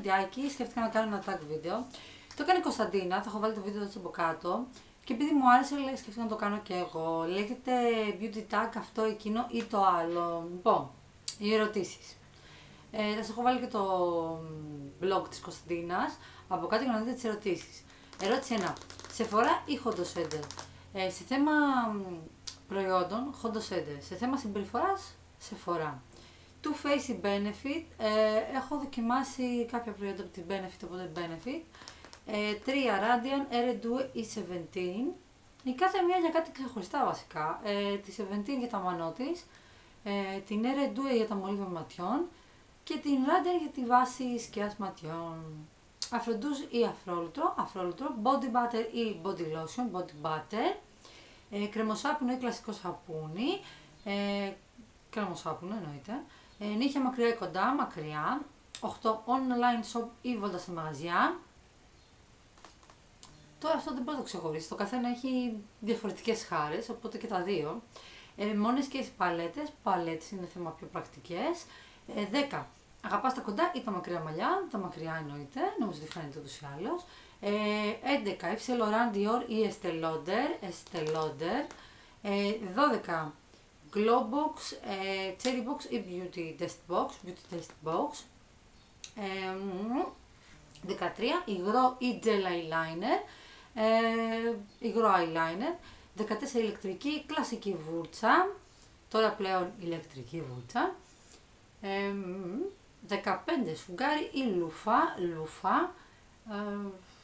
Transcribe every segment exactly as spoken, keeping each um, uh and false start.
βιντεάκι, σκέφτηκα να κάνω ένα tag βίντεο. Το έκανε η Κωνσταντίνα, θα έχω βάλει το βίντεο έτσι από κάτω. Και επειδή μου άρεσε, λέει, σκέφτηκα να το κάνω και εγώ. Λέγεται beauty tag αυτό, εκείνο ή το άλλο. Λοιπόν, οι ερωτήσεις. Ε, θα σας έχω βάλει και το blog της Κωνσταντίνας από κάτω για να δείτε τις ερωτήσεις. Ερώτηση ένα. Sephora ή Hondo Center? Ε, σε θέμα προϊόντων, Hondo Center. Σε θέμα συμπεριφοράς, Sephora. Too Faced ή Benefit? Ε, έχω δοκιμάσει κάποια προϊόντα από την Benefit, οπότε Benefit. Ε, τρία. Radiant, Eredu ή Seventeen? Η κάθε μία για κάτι ξεχωριστά βασικά. Ε, τη Seventeen για τα μανό της, ε, την Eredu για τα μολύβια ματιών και την Radiant για τη βάση σκιάς ματιών. Αφροντούζ ή αφρόλουτρο? Αφρόλουτρο. Body butter ή body lotion? Body butter. Ε, κρεμοσάπινο ή κλασικό σαπούνι? Ε, κρεμοσάπινο εννοείται. Ε, νύχια μακριά ή κοντά? Μακριά. οκτώ. Online shop ή βόλτα στα μαγαζιά? Τώρα αυτό δεν μπορώ να το ξεχωρίσει. Το καθένα έχει διαφορετικές χάρες, οπότε και τα δύο. Ε, μόνες και οι παλέτες. Παλέτες είναι θέμα πιο πρακτικές. Ε, δέκα. Αγαπάς τα κοντά ή τα μακριά μαλλιά? Τα μακριά εννοείται, νομίζω ότι φαίνεται ούτως ή άλλως. Ε, έντεκα. Yves Saint Laurent, Dior ή Estée Lauder? Estée Lauder. Ε, δώδεκα. Glowbox, ε, Cherry Box ή Beauty Test Box? Beauty Test Box. Ε, δεκατρία. Υγρό ή gel eyeliner? Ε, υγρό eyeliner. δεκατέσσερα. Ηλεκτρική, κλασική βούρτσα. Τώρα πλέον ηλεκτρική βούρτσα. Ε, δεκαπέντε. Σφουγγάρι ή λούφα? Λούφα. Ε,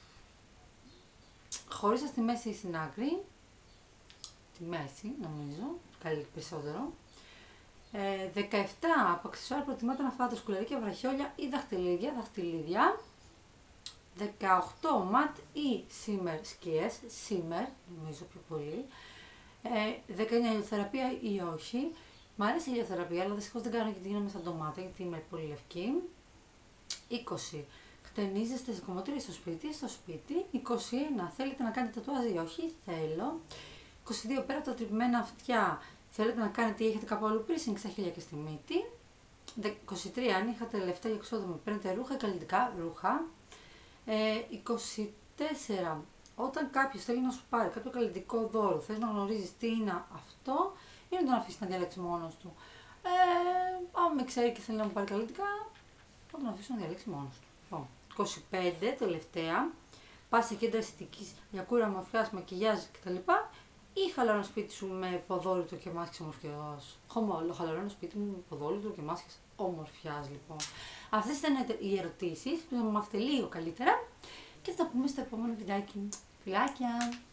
χωρίς στη μέση ή στην άκρη? Τη μέση νομίζω, καλύτερο περισσότερο. Ε, δεκαεπτά. Από αξεσουάρ προτιμάτε να φάτε σκουλαρίκια, βραχιόλια ή δαχτυλίδια? Δαχτυλίδια. δεκαοκτώ. Ματ ή shimmer σκιές? Shimmer, νομίζω πιο πολύ. Ε, δεκαεννιά. Ηλιοθεραπεία ή όχι? Μ' αρέσει η ηλιοθεραπεία, αλλά δυστυχώς δεν κάνω γιατί γίνομαι σαν ντομάτα, γιατί είμαι πολύ λευκή. είκοσι. Χτενίζεστε σε κομμωτήρια στο σπίτι? Στο σπίτι. είκοσι ένα. Θέλετε να κάνετε τατουάζ ή όχι? Θέλω. είκοσι δύο. Πέρα από τα τρυπημένα αυτιά, θέλετε να κάνετε ή έχετε κάπου αλλού piercing στα χείλια και στη μύτη? είκοσι τρία. Αν είχατε λεφτά για εξόδημα, παίρνετε ρούχα ή καλλιτικά ρούχα? Ε, είκοσι τέσσερα. Όταν κάποιος θέλει να σου πάρει κάποιο καλλιτικό δώρο, θες να γνωρίζεις τι είναι αυτό ή να τον αφήσει να διαλέξει μόνος του? Ε, αν με ξέρει και θέλει να μου πάρει καλλιτικά, θα τον αφήσω να διαλέξει μόνος του. Λοιπόν, είκοσι πέντε. Τελευταία. Πας σε κέντρα αισθητικής για κούρα ομορφιάς, μακιγιάζ κτλ. Ή χαλαρώνω σπίτι σου με ποδόλιτρο και μάσκες ομορφιάς? Χαμόλο, χαλαρώνω σπίτι μου με ποδόλιτρο και μάσκες ομορφιάς, λοιπόν. Αυτές ήταν οι ερωτήσεις που θα μου μάθετε λίγο καλύτερα και θα τα πούμε στο επόμενο βιντεάκι. Φιλάκια!